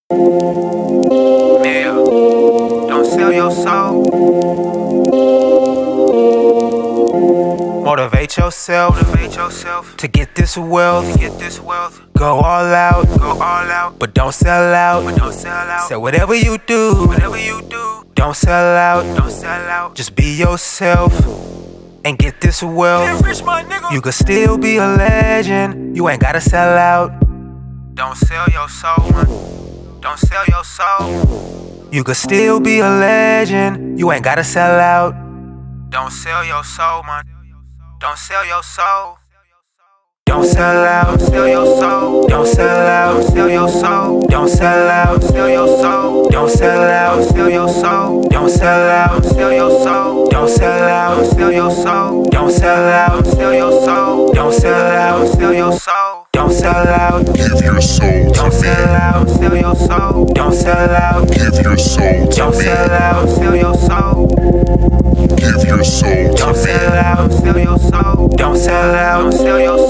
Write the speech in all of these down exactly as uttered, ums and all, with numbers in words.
Yeah, don't sell your soul. Motivate yourself, motivate yourself to get this wealth, to get this wealth. Go all out, go all out, but don't sell out, but don't sell out. Say whatever you do, whatever you do, don't sell out, don't sell out. Just be yourself and get this wealth. Rich, you could still be a legend. You ain't gotta sell out. Don't sell your soul, man. Don't sell your soul. You could still be a legend. You ain't gotta sell out. Don't sell your soul, man. Don't sell your soul. Don't sell out. Don't sell your soul. Don't sell out. Don't sell your soul. Don't sell out. Don't sell your soul. Don't sell out. Don't sell your soul. Don't sell out. Don't sell your soul. Don't sell out. Don't sell your soul. Don't sell out. Don't sell your soul. Don't sell out. Don't sell your soul. Don't sell out. Give your soul to Don't me. sell out. Don't sell your soul. Don't sell out. Give your soul to Don't me. sell out. Don't sell your soul. Give your soul to Don't me. sell out. Don't sell your soul. Don't sell out. Don't sell your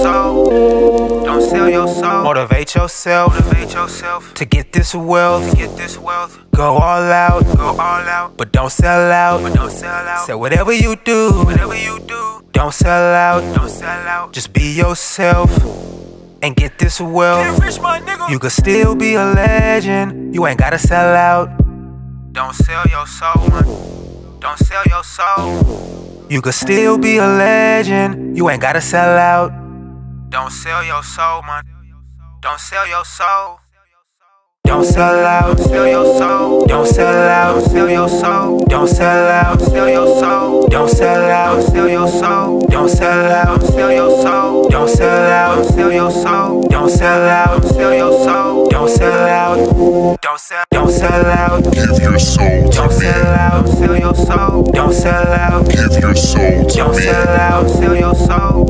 soul. Don't sell your soul. Motivate yourself. Motivate yourself to get this wealth. To get this wealth. Go all out. Go all out. But don't sell out. But don't sell out. Say whatever you do. Whatever you do. Don't sell out. Don't sell out. Just be yourself and get this wealth. Rich, you could still be a legend. You ain't gotta sell out. Don't sell your soul, man. Don't sell your soul. You could still be a legend. You ain't gotta sell out. Don't sell your soul, man. Don't sell your soul. Don't sell out. Don't sell your soul. Don't sell out. Don't sell your soul. Don't sell out. Don't sell your soul. Don't sell out. Don't sell your soul. Don't sell out. Don't sell your soul. Don't sell out. Don't sell your soul. Don't sell out. Don't sell your soul. Don't sell out. Don't sell. Don't sell out. Give your soul to Don't me. sell out. Don't sell your soul. Don't sell out. Give your soul to Don't me. sell out. Don't sell your soul.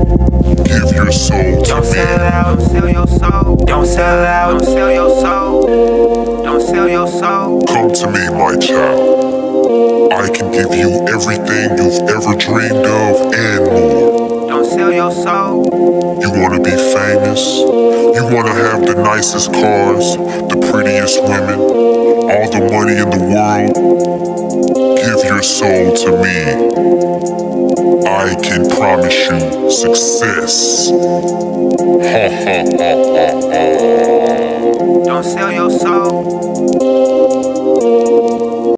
Give your soul to Don't me. sell out. Don't sell your soul. Don't sell out. Don't sell your soul. Don't sell your soul. Come to me, my child. I can give you everything you've ever dreamed of and more. Don't sell your soul. You want to be famous? You want to have the nicest cars, the prettiest women, all the money in the world? Give your soul to me. I can promise you success. Ha ha ha ha ha. Don't sell your soul.